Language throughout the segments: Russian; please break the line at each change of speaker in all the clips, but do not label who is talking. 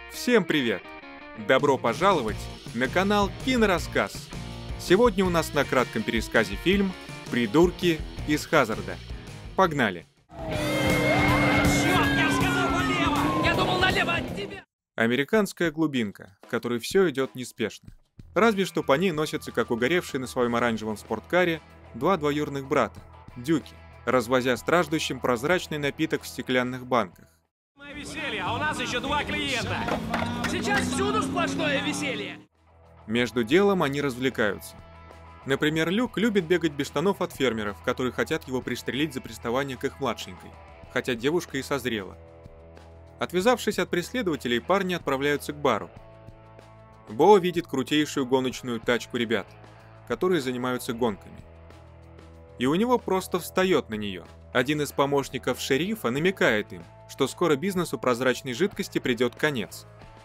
Всем привет! Добро пожаловать на канал Кинорассказ. Сегодня у нас на кратком пересказе фильм «Придурки из Хаззарда». Погнали!
Черт, я сказал налево! Я думал налево от тебя!
Американская глубинка, в которой все идет неспешно. Разве что по ней носятся, как угоревшие на своем оранжевом спорткаре, два двоюродных брата – дюки, развозя страждущим прозрачный напиток в стеклянных банках.
Мое веселье, а у нас еще два клиента. Сейчас всюду сплошное веселье.
Между делом они развлекаются. Например, Люк любит бегать без штанов от фермеров, которые хотят его пристрелить за приставание к их младшенькой, хотя девушка и созрела. Отвязавшись от преследователей, парни отправляются к бару. Бо видит крутейшую гоночную тачку ребят, которые занимаются гонками. И у него просто встает на нее. Один из помощников шерифа намекает им, что скоро бизнесу прозрачной жидкости придет конец.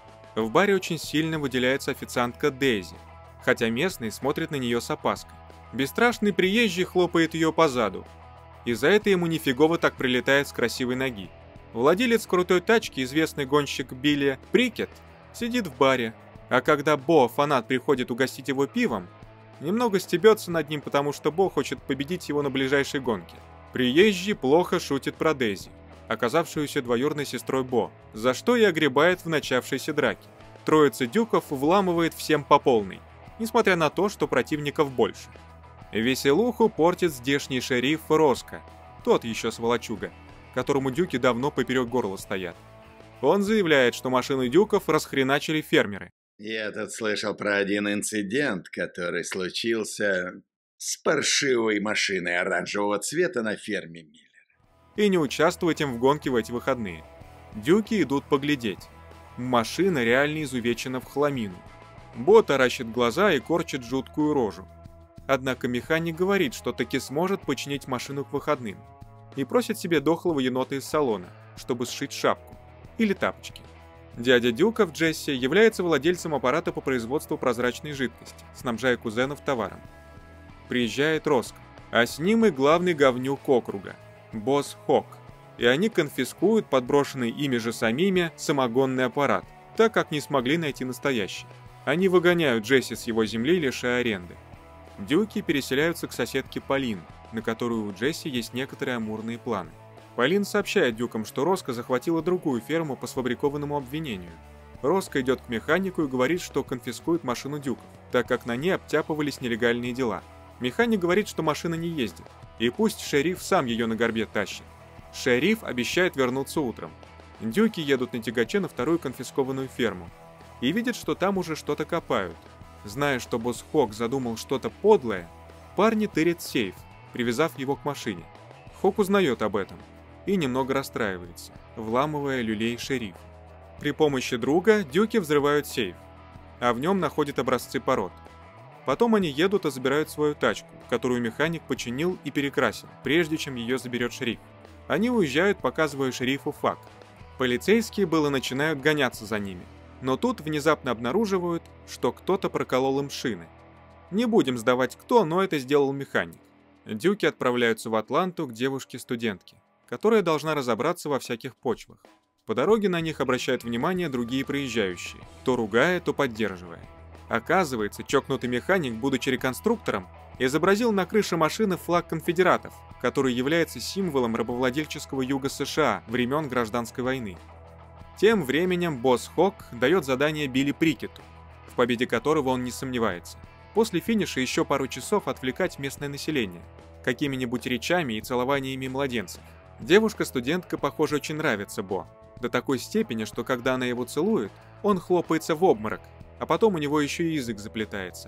В баре очень сильно выделяется официантка Дейзи, хотя местные смотрят на нее с опаской. Бесстрашный приезжий хлопает ее по заду, и за это ему нифигово так прилетает с красивой ноги. Владелец крутой тачки, известный гонщик Билли Прикет, сидит в баре, а когда Бо, фанат, приходит угостить его пивом, немного стебется над ним, потому что Бо хочет победить его на ближайшей гонке. Приезжий плохо шутит про Дейзи, оказавшуюся двоюродной сестрой Бо, за что и огребает в начавшейся драке. Троица дюков вламывает всем по полной, несмотря на то, что противников больше. Веселуху портит здешний шериф Роско, тот еще сволочуга, которому дюки давно поперек горла стоят. Он заявляет, что машины дюков расхреначили фермеры.
Я тут слышал про один инцидент, который случился с паршивой машиной оранжевого цвета на ферме Миллера.
И не участвовать им в гонке в эти выходные. Дюки идут поглядеть. Машина реально изувечена в хламину. Бо таращит глаза и корчит жуткую рожу. Однако механик говорит, что таки сможет починить машину к выходным. И просит себе дохлого енота из салона, чтобы сшить шапку. Или тапочки. Дядя Дюков Джесси является владельцем аппарата по производству прозрачной жидкости, снабжая кузенов товаром. Приезжает Роско, а с ним и главный говнюк округа, босс Хок. И они конфискуют подброшенный ими же самими самогонный аппарат, так как не смогли найти настоящий. Они выгоняют Джесси с его земли, лишая аренды. Дюки переселяются к соседке Полин, на которую у Джесси есть некоторые амурные планы. Полин сообщает дюкам, что Роско захватила другую ферму по сфабрикованному обвинению. Роско идет к механику и говорит, что конфискует машину дюков, так как на ней обтяпывались нелегальные дела. Механик говорит, что машина не ездит, и пусть шериф сам ее на горбе тащит. Шериф обещает вернуться утром. Дюки едут на тягаче на вторую конфискованную ферму и видят, что там уже что-то копают. Зная, что босс Хок задумал что-то подлое, парни тырят сейф, привязав его к машине. Хок узнает об этом и немного расстраивается, вламывая люлей шериф. При помощи друга дюки взрывают сейф, а в нем находят образцы пород. Потом они едут и забирают свою тачку, которую механик починил и перекрасил, прежде чем ее заберет шериф. Они уезжают, показывая шерифу факт. Полицейские было начинают гоняться за ними, но тут внезапно обнаруживают, что кто-то проколол им шины. Не будем сдавать кто, но это сделал механик. Дюки отправляются в Атланту к девушке-студентке, которая должна разобраться во всяких почвах. По дороге на них обращают внимание другие проезжающие, то ругая, то поддерживая. Оказывается, чокнутый механик, будучи реконструктором, изобразил на крыше машины флаг конфедератов, который является символом рабовладельческого юга США времен Гражданской войны. Тем временем босс Хок дает задание Билли Прикету, в победе которого он не сомневается. После финиша еще пару часов отвлекать местное население какими-нибудь речами и целованиями младенцев. Девушка-студентка, похоже, очень нравится Бо, до такой степени, что когда она его целует, он хлопается в обморок, а потом у него еще и язык заплетается.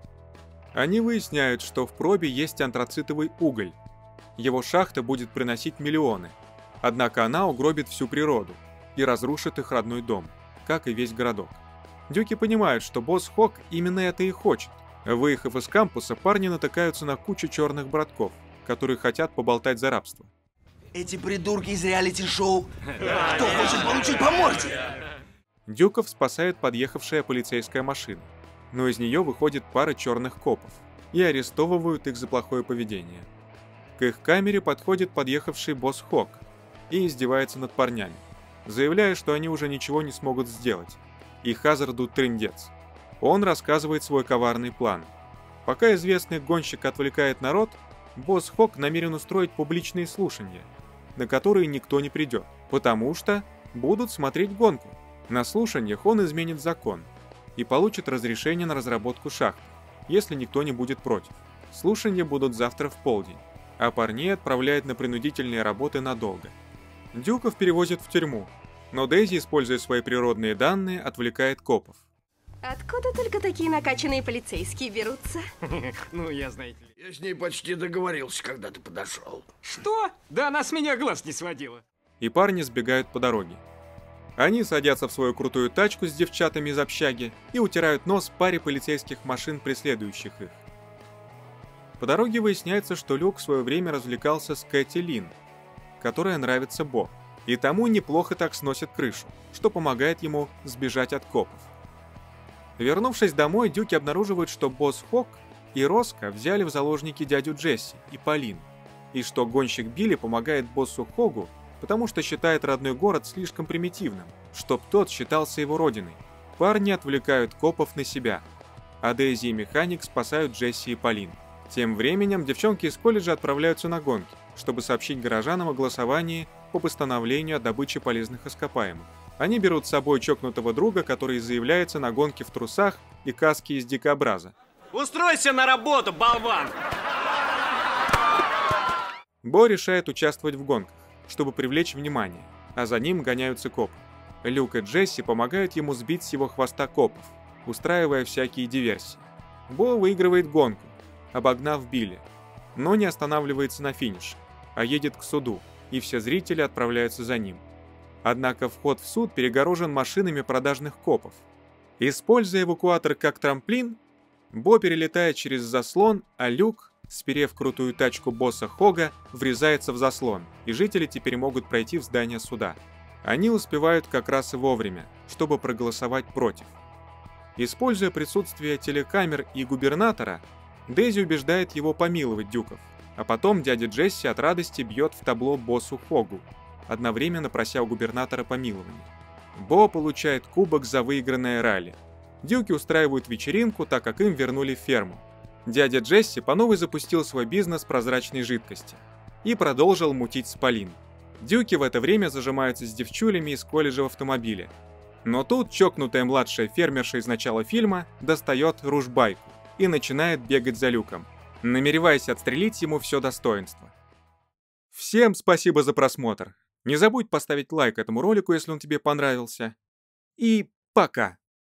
Они выясняют, что в пробе есть антрацитовый уголь. Его шахта будет приносить миллионы, однако она угробит всю природу и разрушит их родной дом, как и весь городок. Дюки понимают, что босс Хок именно это и хочет. Выехав из кампуса, парни натыкаются на кучу черных братков, которые хотят поболтать за рабство.
Эти придурки из реалити-шоу. Кто хочет получить по морде?
Дюков спасает подъехавшая полицейская машина, но из нее выходит пара черных копов и арестовывают их за плохое поведение. К их камере подходит подъехавший босс Хок и издевается над парнями. заявляя, что они уже ничего не смогут сделать, и Хазарду трындец. Он рассказывает свой коварный план. Пока известный гонщик отвлекает народ, босс Хог намерен устроить публичные слушания, на которые никто не придет, потому что будут смотреть гонку. На слушаниях он изменит закон и получит разрешение на разработку шахты, если никто не будет против. Слушания будут завтра в полдень, а парней отправляют на принудительные работы надолго. Дюков перевозят в тюрьму, но Дейзи, используя свои природные данные, отвлекает копов.
Откуда только такие накачанные полицейские берутся?
Ну, я, знаете ли.
Я с ней почти договорился, когда ты подошел.
Что? Да она с меня глаз не сводила.
И парни сбегают по дороге. Они садятся в свою крутую тачку с девчатами из общаги и утирают нос паре полицейских машин, преследующих их. По дороге выясняется, что Люк в свое время развлекался с Кэти Лин, которая нравится Бо, и тому неплохо так сносит крышу, что помогает ему сбежать от копов. Вернувшись домой, Дюки обнаруживают, что босс Хог и Роско взяли в заложники дядю Джесси и Полин, и что гонщик Билли помогает боссу Хогу, потому что считает родной город слишком примитивным, чтоб тот считался его родиной. Парни отвлекают копов на себя, а Дейзи и Механик спасают Джесси и Полин. Тем временем девчонки из колледжа отправляются на гонки, чтобы сообщить горожанам о голосовании по постановлению о добыче полезных ископаемых. Они берут с собой чокнутого друга, который заявляется на гонке в трусах и каске из дикобраза.
Устройся на работу, болван!
Бо решает участвовать в гонках, чтобы привлечь внимание, а за ним гоняются копы. Люк и Джесси помогают ему сбить с его хвоста копов, устраивая всякие диверсии. Бо выигрывает гонку, обогнав Билли, но не останавливается на финише, а едет к суду, и все зрители отправляются за ним. Однако вход в суд перегорожен машинами продажных копов. Используя эвакуатор как трамплин, Бо перелетает через заслон, а Люк, сперев крутую тачку босса Хога, врезается в заслон, и жители теперь могут пройти в здание суда. Они успевают как раз и вовремя, чтобы проголосовать против. Используя присутствие телекамер и губернатора, Дейзи убеждает его помиловать Дюков, а потом дядя Джесси от радости бьет в табло боссу Хогу, одновременно прося у губернатора помилования. Бо получает кубок за выигранное ралли. Дюки устраивают вечеринку, так как им вернули ферму. Дядя Джесси по новой запустил свой бизнес прозрачной жидкости и продолжил мутить с Полин. Дюки в это время зажимаются с девчулями из колледжа в автомобиле. Но тут чокнутая младшая фермерша из начала фильма достает ружбайку и начинает бегать за Люком, намереваясь отстрелить ему все достоинство. Всем спасибо за просмотр. Не забудь поставить лайк этому ролику, если он тебе понравился. И пока!